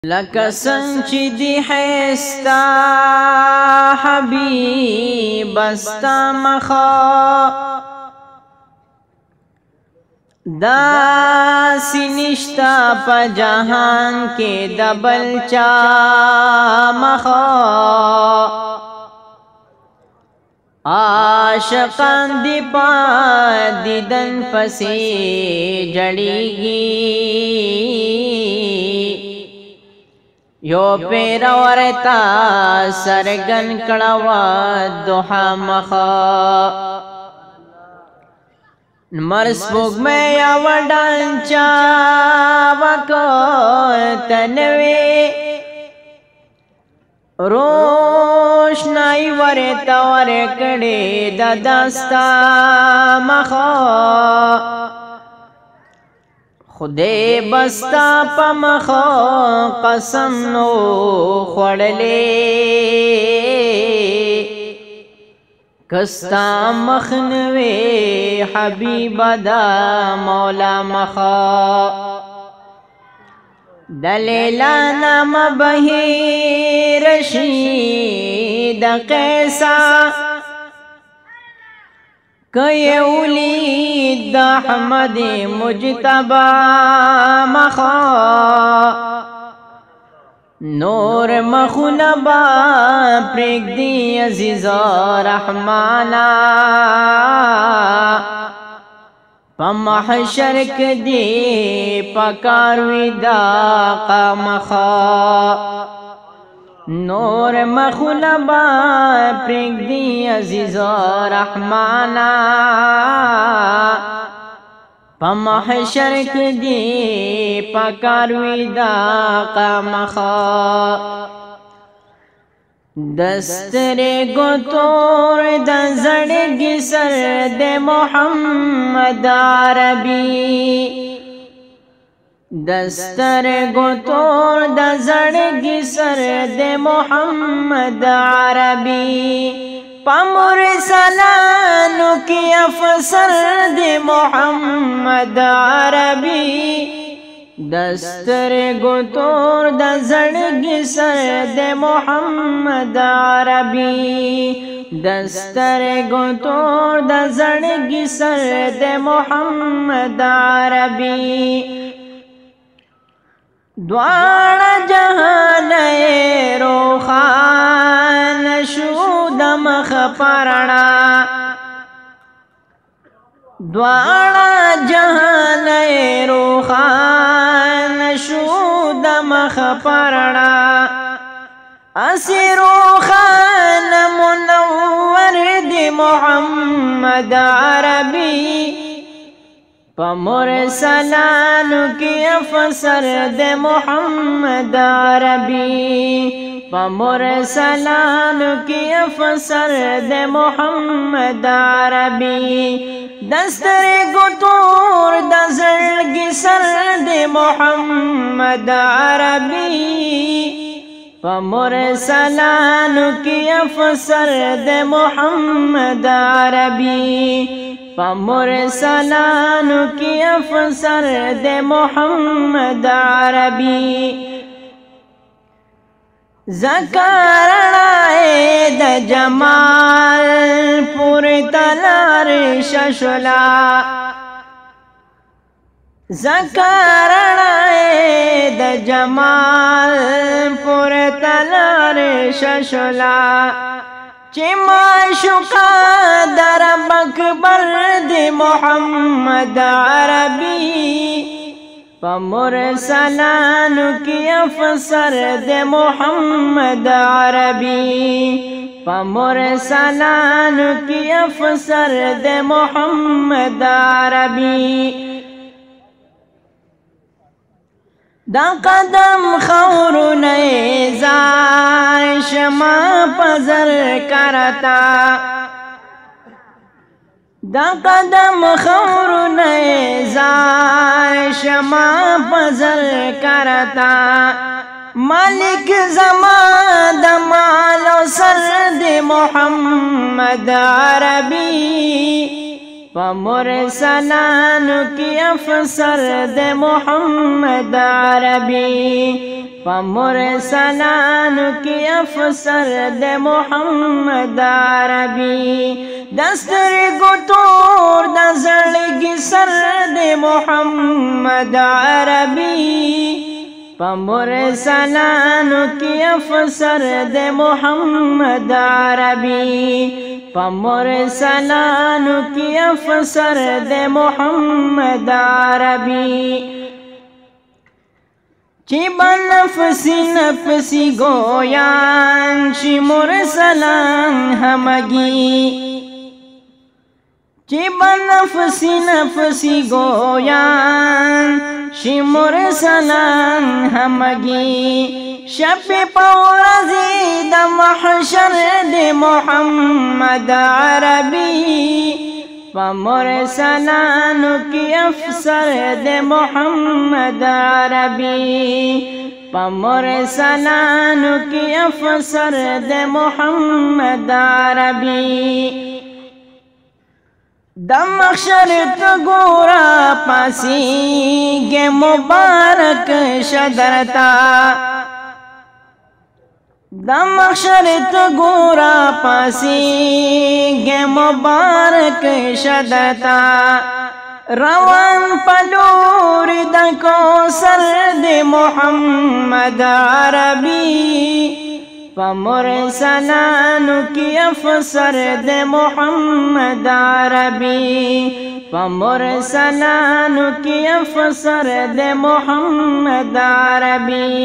لکه څنګه چې دی حستا حبیب استا مخا دا سنشتا په جهان کې دبل چا مخا عاشقان دی پا دیدن پسې جړیږي یو پیر ورتا سرگن کڑوا دوحا مخا مرس بوگ میں یا وڈانچا وکو تنوی روشنائی ورتا ورکڑی دا دستا مخا خدای بستا پا مخا قسم نو خوڑلے کستا مخنوے حبیب دا مولا مخا دلیلا نام بہی رشید قیسا کئی اولید دا احمد مجتبا مخا نور مخنبا پریک دی عزیزا رحمانا پا محشر کدی پکاروی دا قامخا نور مخلبا پریک دی عزیزا رحمانا پا محشر کدی پکاروی دا قامخا دستر گتور دا زڑگی سر دے محمد عربی دستر گتور دا زڑگی سر دے محمد عربی پامور سلانو کی افسر دے محمد عربی دستر گتور دا زڑگی سر دے محمد عربی دستر گتور دا زڑگی سر دے محمد عربی دوارا جہان روخان شود مخ پرنا دوارا جہان روخان شود مخ پرنا اسی روخان منور دی محمد عربی پمرسلانو کی افسر دے محمد عربی پمرسلانو کی افسر دے محمد عربی دستر گتور دا زڑگی سر دے محمد عربی پمرسلانو کی افسر دے محمد عربی پمرسلانو کی افسر دے محمد عربی زکارنائے دا جمال پور تلار ششلا زکارنائے دا جمال پور تلار ششلا چی معشوقا در مقبر دی محمد عربی پمرسلانو کی افسر دے محمد عربی پمرسلانو کی افسر دے محمد عربی دا قدم خور نیزار شما پزر کرتا دا قدم خور نیزار شما پزر کرتا مالک زمان دا مال و سر دی محمد عربی فمرسلانو کی افسر دے محمد عربی فمرسلانو کی افسر دے محمد عربی دستر گتور دزلگی سر دے محمد عربی فمرسلانو کی افسر دے محمد عربی فمرسلانو کی افسر دے محمد عربی چی بنفسی نفسی گویان چی مرسلان ہمگی چی بنفسی نفسی گویان چی مرسلان ہمگی شب پورزی دا محشر دے محمد عربی فمرسلانو کی افسر دے محمد عربی فمرسلانو کی افسر دے محمد عربی دا محشر تو گورا پاسی گے مبارک شدرتا دا محشر تو گورا پاسی گے مبارک شدرتا روان پلور دا کوثر دے محمد عربی فمرسلانو کی افسر دے محمد عربی فمرسلانو کی افسر دے محمد عربی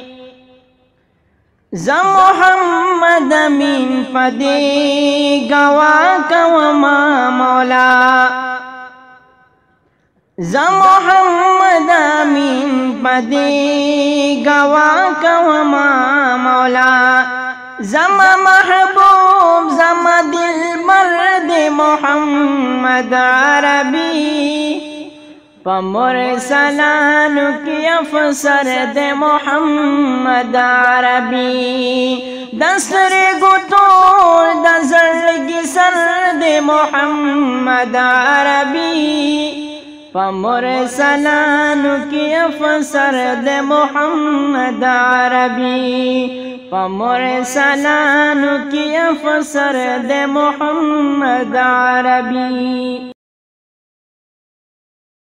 ز محمد امین پدی گواہ وما مولا ز محمد امین پدی گواہ وما مولا زما محبوب زما دل مرد محمد عربی فمرسلانو کی افسر دے محمد عربی دستر گتور دزلگی سر دے محمد عربی فمرسلانو کی افسر دے محمد عربی فمرسلانو کی افسر دے محمد عربی